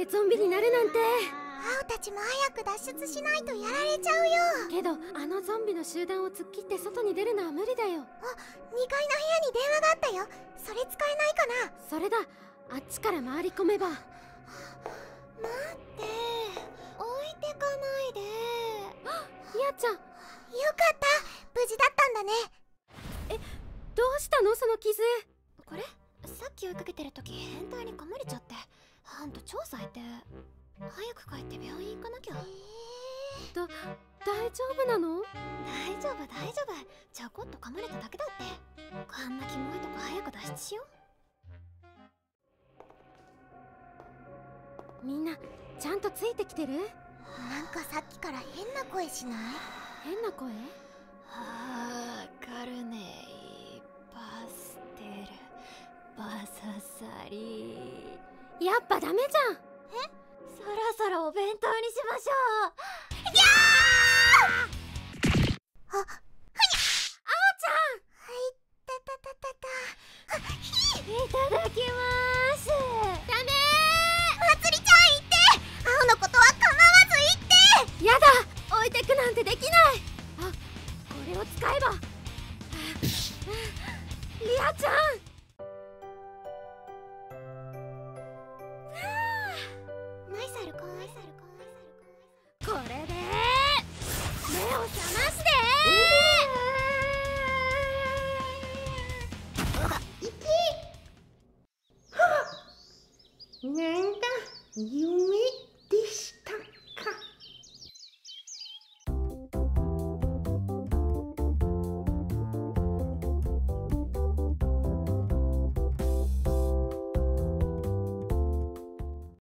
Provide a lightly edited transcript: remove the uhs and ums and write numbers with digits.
ゾンビになるなんて。 青たちも早く脱出しないとやられちゃうよ。 けどあのゾンビの集団を突っ切って外に出るのは無理だよ。 あ、2階の部屋に電話があったよ。それ使えないかな。 それだ、あっちから回り込めば。 待って置いてかないで。 リアちゃん、 よかった、無事だったんだね。 どうしたのその傷。 これさっき追いかけてる時変態に噛まれちゃって、ほんと超最低。早く帰って病院行かなきゃ。 大丈夫なの？ 大丈夫大丈夫、ちょこっと噛まれただけだって。こんなキモいとこ早く脱出しよみんなちゃんとついてきてる？ なんかさっきから変な声しない？ 変な声？ カルネイパステルバササリ。 やっぱダメじゃん。 そろそろお弁当にしましょう。やー！あ、ふにゃ！あおちゃん！はい、たたたたた。いただきまーす。 ダメまつりちゃん行って。青のことは構わず行って。 ー。やだ、置いてくなんてできない。あ、これを使えば。リアちゃん。 ナイサルコン。 これで目を覚ま